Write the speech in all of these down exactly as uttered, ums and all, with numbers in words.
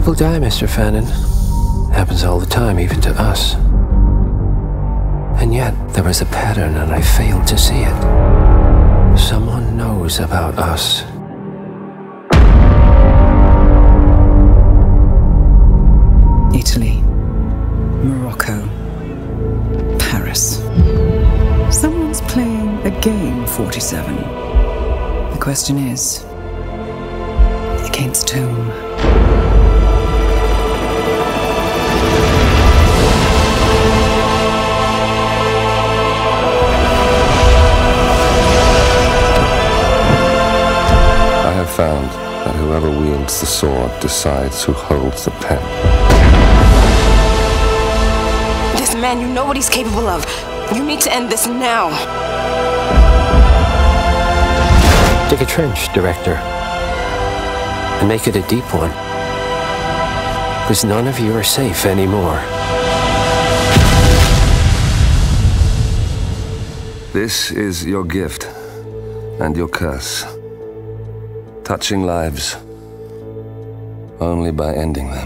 People die, Mister Fannin. Happens all the time, even to us. And yet, there is a pattern and I failed to see it. Someone knows about us. Italy, Morocco, Paris. Someone's playing a game, forty-seven. The question is, against whom? I have found that whoever wields the sword decides who holds the pen. This man, you know what he's capable of. You need to end this now. Dig a trench, Director. And make it a deep one. Because none of you are safe anymore. This is your gift and your curse. Touching lives only by ending them.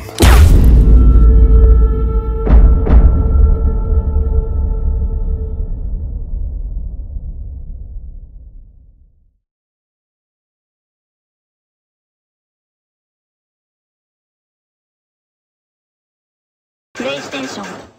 PlayStation